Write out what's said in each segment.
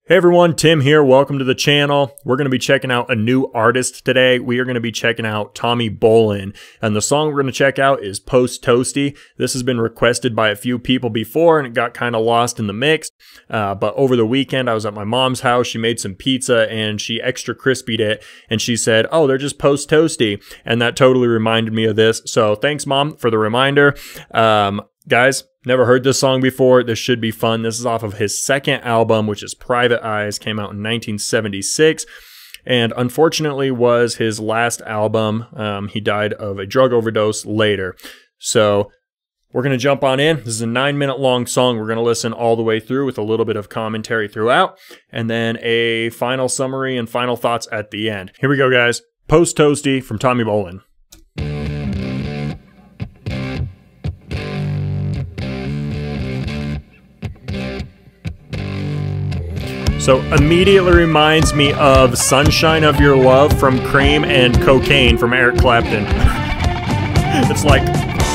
Hey everyone, Tim here. Welcome to the channel. We're going to be checking out a new artist today. We are going to be checking out Tommy Bolin, and the song we're going to check out is Post Toastee. This has been requested by a few people before, and it got kind of lost in the mix. But over the weekend, I was at my mom's house. She made some pizza, and she extra crispied it, and she said, "Oh, they're just Post Toastee," and that totally reminded me of this. So thanks, Mom, for the reminder. Guys, never heard this song before. This should be fun. This is off of his second album, which is Private Eyes, came out in 1976, and unfortunately was his last album. He died of a drug overdose later. So we're going to jump on in. This is a 9-minute long song. We're going to listen all the way through with a little bit of commentary throughout, and then a final summary and final thoughts at the end. Here we go, guys. Post Toastee from Tommy Bolin. So immediately reminds me of Sunshine of Your Love from Cream and Cocaine from Eric Clapton. It's like...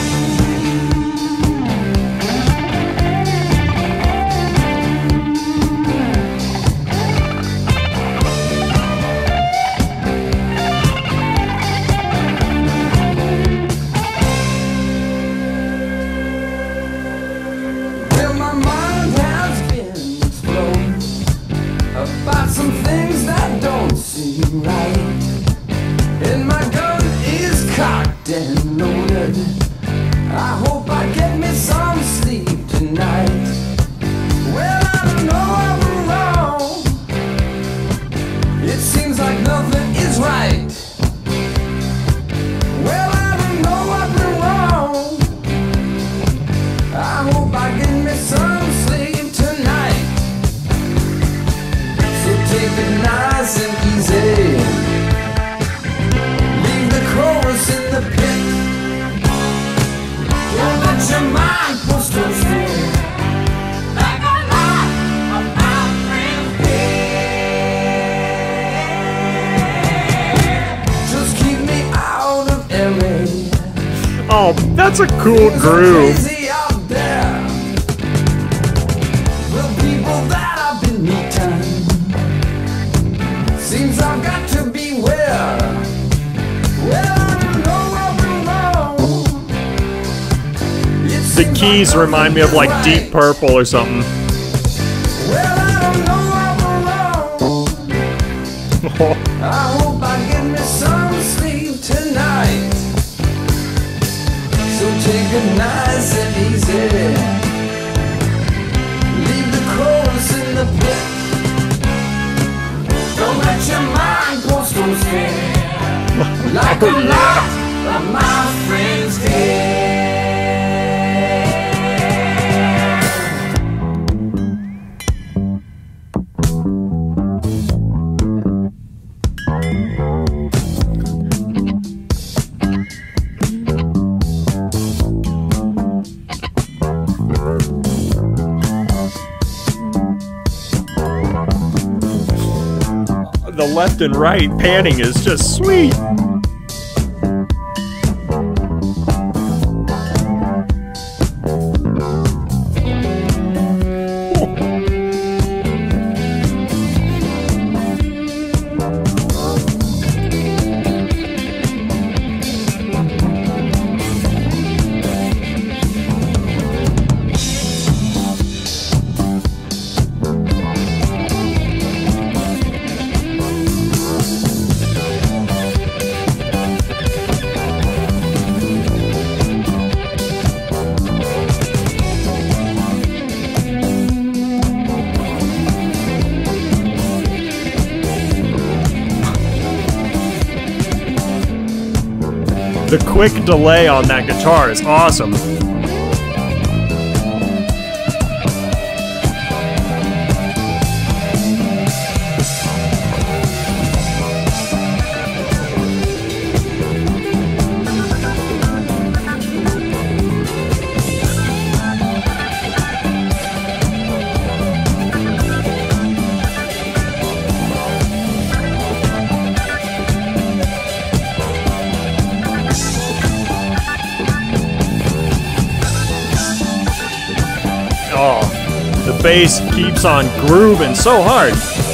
about some things that don't seem right, and my gun is cocked and loaded. I hope I get me some sleep tonight. Well, I don't know I'm wrong. It seems like nothing is right. Well, I don't know I've been wrong. I hope I get me some sleep tonight. Take it nice and easy. Leave the chorus in the pit. Don't let your mind post toastee like a lot of my friends here. Just keep me out of LA. Oh, that's a cool groove. Crazy out there. The people that I've been meeting, seems I've got to beware. Well, I don't know I've been wrong. The keys remind me of like Deep Purple or something. Well, I don't know I've been wrong. I hope I get me some sleep tonight. So take it nice and easy. Leave the chorus in the pit. Don't let your mind post toastee like a lot of my friends did. The left and right panning is just sweet. The quick delay on that guitar is awesome. The bass keeps on grooving so hard.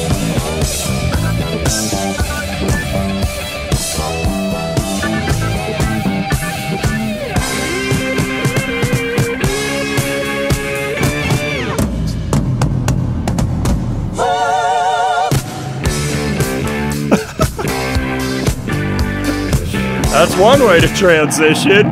That's one way to transition.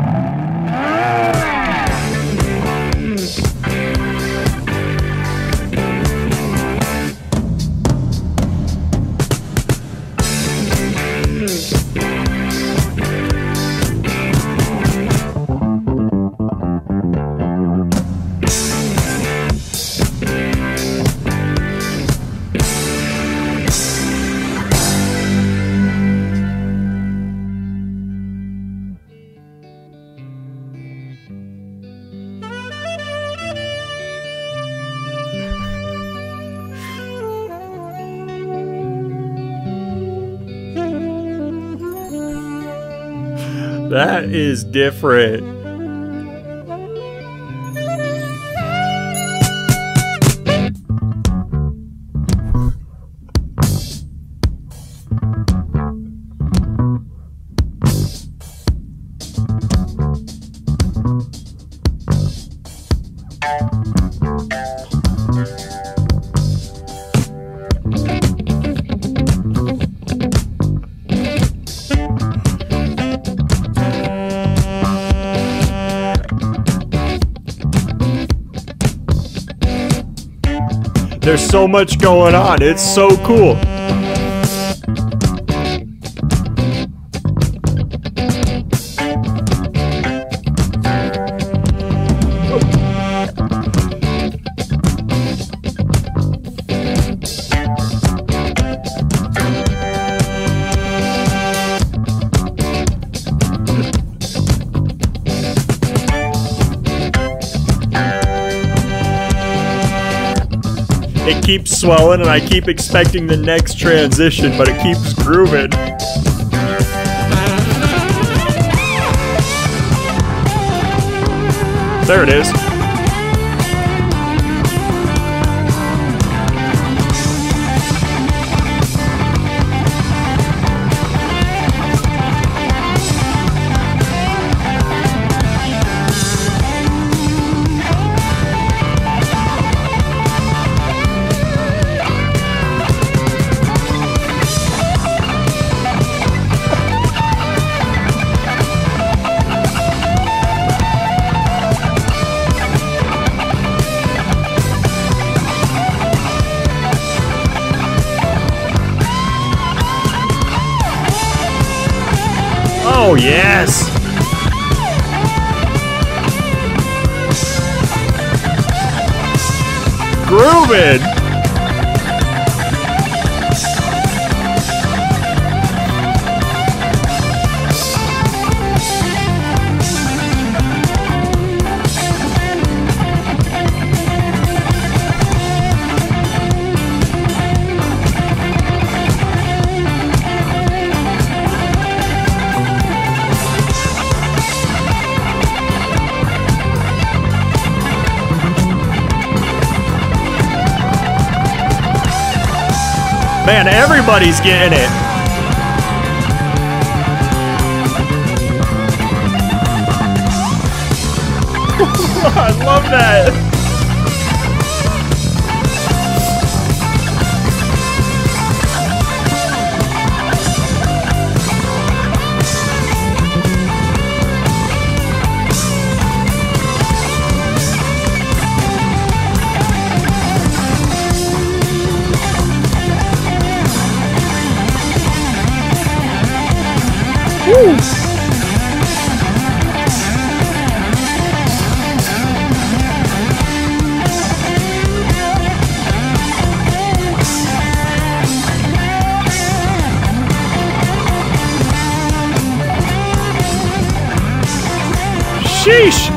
That is different. There's so much going on. It's so cool. It keeps swelling and I keep expecting the next transition, but it keeps grooving. There it is. Oh, yes! Grooving! Man, everybody's getting it. I love that. Woo. Sheesh.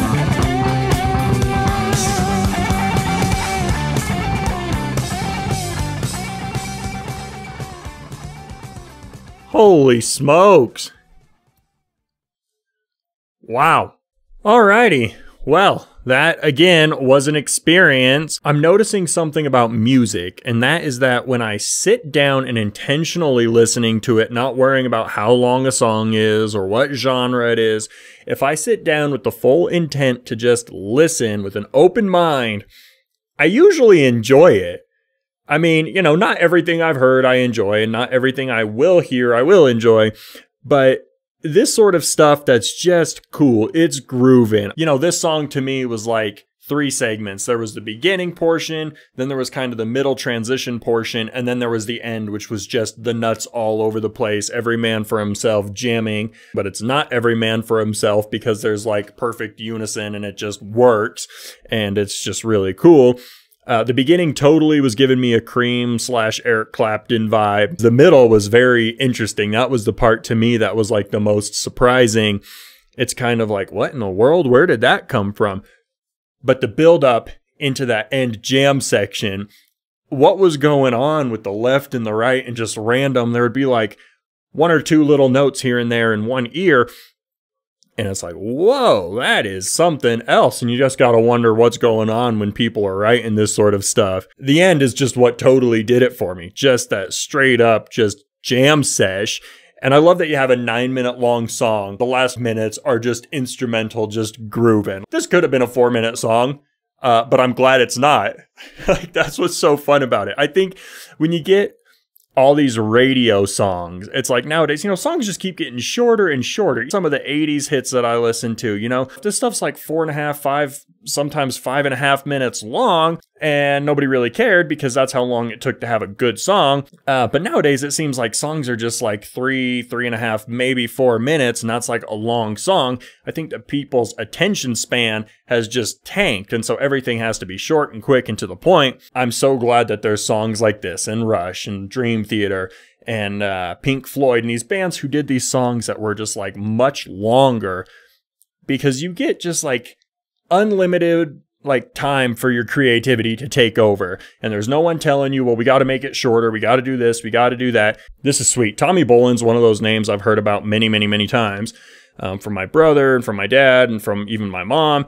Holy smokes. Wow. Alrighty. Well, that again was an experience. I'm noticing something about music, and that is that when I sit down and intentionally listening to it, not worrying about how long a song is or what genre it is, if I sit down with the full intent to just listen with an open mind, I usually enjoy it. I mean, you know, not everything I've heard I enjoy, and not everything I will hear I will enjoy, but this sort of stuff that's just cool. It's grooving. You know, this song to me was like 3 segments. There was the beginning portion, then there was kind of the middle transition portion, and then there was the end, which was just the nuts all over the place, every man for himself jamming. But it's not every man for himself because there's like perfect unison and it just works, and it's just really cool. The beginning totally was giving me a Cream/Eric Clapton vibe. The middle was very interesting. That was the part to me that was like the most surprising. It's kind of like, what in the world? Where did that come from? But the build up into that end jam section, what was going on with the left and the right and just random, there would be like 1 or 2 little notes here and there in one ear. And it's like, whoa, that is something else. And you just got to wonder what's going on when people are writing this sort of stuff. The end is just what totally did it for me. Just that straight up, just jam sesh. And I love that you have a 9-minute long song. The last minutes are just instrumental, just grooving. This could have been a 4-minute song, but I'm glad it's not. Like, that's what's so fun about it. I think when you get all these radio songs, it's like nowadays, you know, songs just keep getting shorter and shorter. Some of the 80s hits that I listen to, you know, this stuff's like 4.5, 5, sometimes 5.5 minutes long, and nobody really cared because that's how long it took to have a good song. But nowadays it seems like songs are just like 3.5, maybe 4 minutes, and that's like a long song. I think that people's attention span has just tanked, and so everything has to be short and quick and to the point. I'm so glad that there's songs like this and Rush and Dream Theater and Pink Floyd and these bands who did these songs that were just like much longer, because you get just like unlimited like time for your creativity to take over, and there's no one telling you, well, we got to make it shorter, we got to do this, we got to do that. This is sweet. Tommy Bolin's one of those names I've heard about many times, from my brother and from my dad and from even my mom,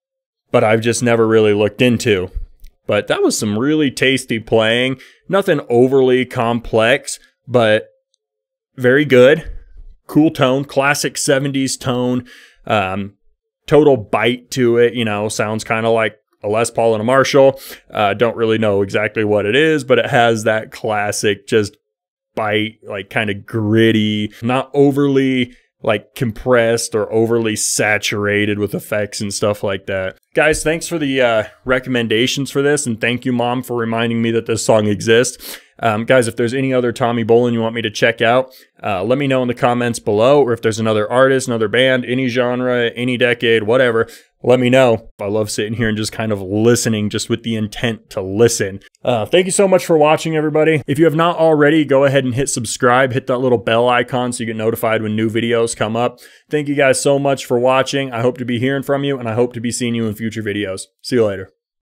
but I've just never really looked into. But that was some really tasty playing. Nothing overly complex, but very good. Cool tone, classic 70s tone. Total bite to it, you know, sounds kind of like a Les Paul and a Marshall. Don't really know exactly what it is, but it has that classic just bite, like kind of gritty, not overly like compressed or overly saturated with effects and stuff like that. Guys, thanks for the recommendations for this, and thank you, Mom, for reminding me that this song exists. Guys, if there's any other Tommy Bolin you want me to check out, let me know in the comments below, or if there's another artist, another band, any genre, any decade, whatever, let me know. I love sitting here and just kind of listening, just with the intent to listen. Thank you so much for watching, everybody. If you have not already, go ahead and hit subscribe, hit that little bell icon so you get notified when new videos come up. Thank you guys so much for watching. I hope to be hearing from you, and I hope to be seeing you in future videos. See you later.